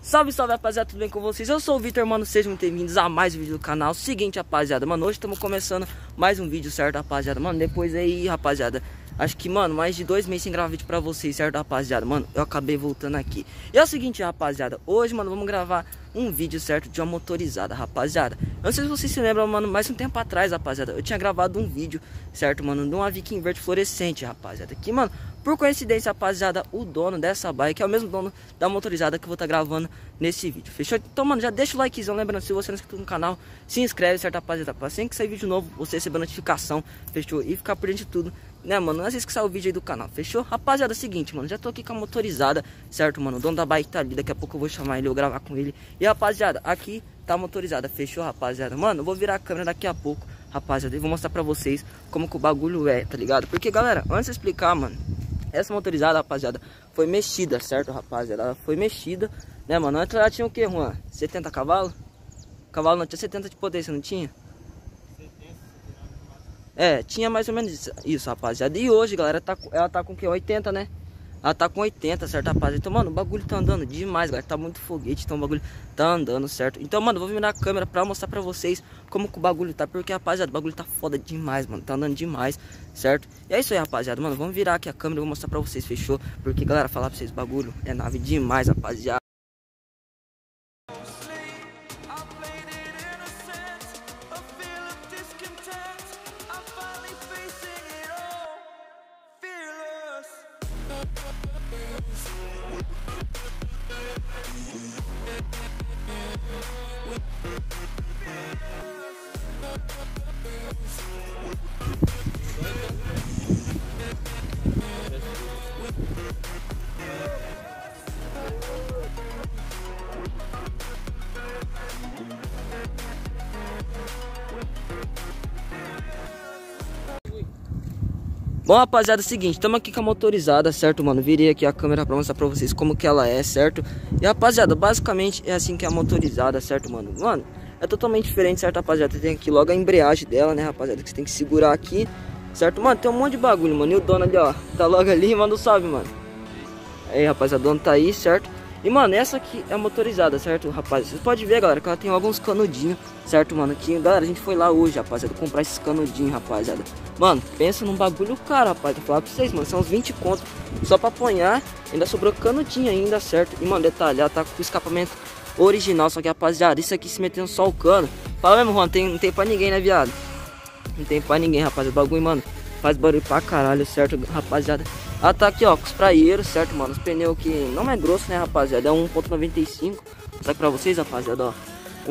Salve, salve, rapaziada, tudo bem com vocês? Eu sou o Vitor, mano, sejam muito bem-vindos a mais um vídeo do canal. Seguinte, rapaziada, mano, hoje estamos começando mais um vídeo, certo, rapaziada? Mano, depois aí, rapaziada, acho que, mano, mais de 2 meses sem gravar vídeo pra vocês, certo, rapaziada? Mano, eu acabei voltando aqui. E é o seguinte, rapaziada, hoje, mano, vamos gravar um vídeo, certo, de uma motorizada, rapaziada. Eu não sei se vocês se lembram, mano, mais um tempo atrás, rapaziada, eu tinha gravado um vídeo, certo, mano, de uma Viking verde fluorescente, rapaziada. Que, mano, por coincidência, rapaziada, o dono dessa bike é o mesmo dono da motorizada que eu vou estar gravando nesse vídeo, fechou? Então, mano, já deixa o likezão, lembrando, se você não é inscrito no canal, se inscreve, certo, rapaziada, pra sempre que sair vídeo novo, você receber notificação, fechou? E ficar por dentro de tudo, né, mano, não esqueça que sai o vídeo aí do canal, fechou? Rapaziada, é o seguinte, mano, já tô aqui com a motorizada, certo, mano, o dono da bike tá ali, daqui a pouco eu vou chamar ele, eu gravar com ele. E, rapaziada, aqui tá a motorizada, fechou, rapaziada? Mano, eu vou virar a câmera daqui a pouco, rapaziada, e vou mostrar pra vocês como que o bagulho é, tá ligado? Porque, galera, antes de explicar, mano, essa motorizada, rapaziada, foi mexida, certo, rapaziada? Ela foi mexida, né, mano? Antes ela tinha o que, Juan? 70 cavalos? Cavalo não tinha 70 de potência, não tinha? 70. É, tinha mais ou menos isso, rapaziada. E hoje, galera, ela tá com o que? 80, né? Ela tá com 80, certo, rapaziada? Então, mano, o bagulho tá andando demais, galera. Tá muito foguete, então o bagulho tá andando, certo? Então, mano, eu vou virar a câmera pra mostrar pra vocês como que o bagulho tá. Porque, rapaziada, o bagulho tá foda demais, mano. Tá andando demais, certo? E é isso aí, rapaziada. Mano, vamos virar aqui a câmera e eu vou mostrar pra vocês, fechou? Porque, galera, falar pra vocês, o bagulho é nave demais, rapaziada. Bom, rapaziada, é o seguinte, estamos aqui com a motorizada, certo, mano? Virei aqui a câmera pra mostrar pra vocês como que ela é, certo? E, rapaziada, basicamente é assim que é a motorizada, certo, mano? Mano, é totalmente diferente, certo, rapaziada? Tem aqui logo a embreagem dela, né, rapaziada? Que você tem que segurar aqui, certo? Mano, tem um monte de bagulho, mano. E o dono ali, ó, tá logo ali, manda um salve, mano. Aí, rapaziada, o dono tá aí, certo? E, mano, essa aqui é a motorizada, certo, rapaz? Vocês podem ver, galera, que ela tem alguns canudinhos, certo, mano? Que, galera, a gente foi lá hoje, rapaziada, comprar esses canudinhos, rapaziada. Mano, pensa num bagulho caro, rapaz. Vou falar pra vocês, mano, são uns 20 contos só pra apanhar. Ainda sobrou canudinho ainda, certo? E, mano, detalhe, ela tá com o escapamento original. Só que, rapaziada, isso aqui se metendo só o cano. Fala mesmo, Juan, não tem pra ninguém, né, viado? Não tem pra ninguém, rapaziada. O bagulho, mano, faz barulho pra caralho, certo, rapaziada? Ela tá aqui, ó, com os praeiros, certo, mano? Os pneus que não é grosso, né, rapaziada? É 1.95. Sabe pra vocês, rapaziada, ó?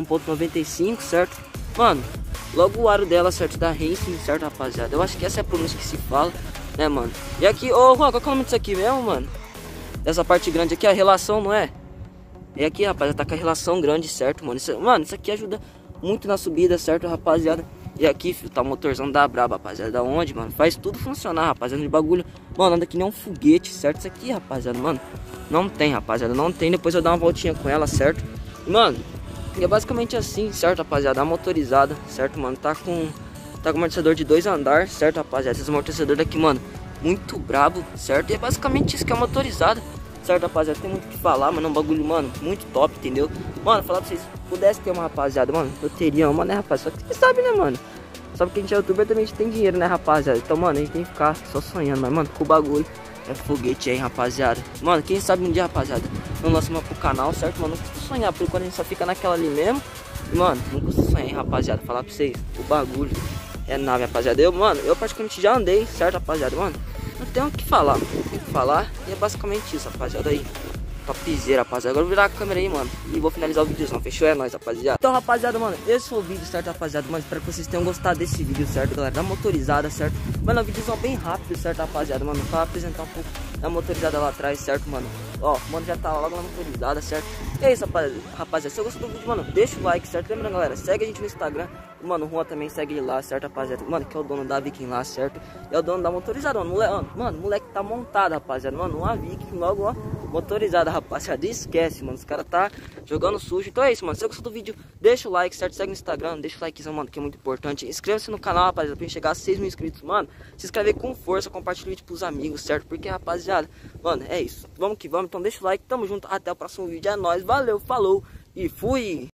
1.95, certo? Mano, logo o aro dela, certo, da Racing, certo, rapaziada? Eu acho que essa é a pronúncia que se fala, né, mano? E aqui, ô, Juan, qual que é o nome disso aqui mesmo, mano? Essa parte grande aqui, a relação, não é? E aqui, rapaziada, tá com a relação grande, certo, mano? Mano, isso aqui ajuda muito na subida, certo, rapaziada? E aqui, filho, tá o motorzão da braba, rapaziada. Da onde, mano? Faz tudo funcionar, rapaziada. De bagulho, mano, anda que nem um foguete, certo? Isso aqui, rapaziada, mano, não tem, rapaziada, não tem. Depois eu dar uma voltinha com ela, certo? Mano, e é basicamente assim, certo, rapaziada? A motorizada, certo, mano? Tá com amortecedor de 2 andares, certo, rapaziada? Esse amortecedor daqui, mano, muito brabo, certo? E é basicamente isso que é a motorizada, certo, rapaziada? Tem muito o que falar, mano. É um bagulho, mano, muito top, entendeu? Mano, falar pra vocês, se pudesse ter uma, rapaziada, mano, eu teria uma, né, rapaziada? Só que você sabe, né, mano? Sabe que a gente é youtuber, também a gente tem dinheiro, né, rapaziada? Então, mano, a gente tem que ficar só sonhando. Mas, mano, com o bagulho é foguete aí, rapaziada. Mano, quem sabe um dia, rapaziada, não lança uma pro canal, certo? Mano, não custa sonhar, porque quando a gente só fica naquela ali mesmo. E, mano, não custa sonhar, hein, rapaziada. Falar pra vocês, o bagulho é nave, rapaziada. Eu praticamente já andei, certo, rapaziada? Mano, não tem o que falar, não tem o que falar. E é basicamente isso, rapaziada, aí. Topzera, rapaziada. Agora eu vou virar a câmera aí, mano, e vou finalizar o vídeozão, fechou? É nóis, rapaziada. Então, rapaziada, mano, esse foi o vídeo, certo, rapaziada? Mano, espero que vocês tenham gostado desse vídeo, certo, galera? Da motorizada, certo? Mano, é um vídeozão bem rápido, certo, rapaziada? Mano, pra apresentar um pouco da motorizada lá atrás, certo, mano? Ó, mano, já tá logo na motorizada, certo? E é isso, rapaziada. Se você gostou do vídeo, mano, deixa o like, certo? Lembrando, galera, segue a gente no Instagram. Mano, o Juan também segue ele lá, certo, rapaziada? Mano, que é o dono da Viking lá, certo? É o dono da motorizada, mano. Mano, moleque tá montado, rapaziada. Mano, uma Viking logo, ó. motorizada, rapaziada. Esquece, mano. Os caras tá jogando sujo. Então é isso, mano. Se você gostou do vídeo, deixa o like, certo? Segue no Instagram, deixa o likezão, mano, que é muito importante. Inscreva-se no canal, rapaziada, pra gente chegar a 6 mil inscritos, mano. Se inscrever com força, compartilha o vídeo pros amigos, certo? Porque, rapaziada, mano, é isso. Vamos que vamos. Então deixa o like, tamo junto. Até o próximo vídeo. É nóis, valeu, falou e fui!